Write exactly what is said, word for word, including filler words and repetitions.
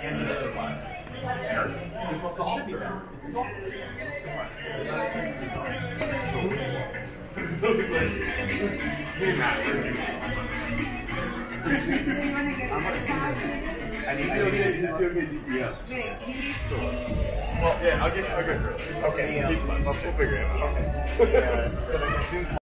It should be better. I need to get G P S. Well, yeah, I'll get I'll get through it. Okay, yeah. We'll figure it out. Okay. Yeah, so they're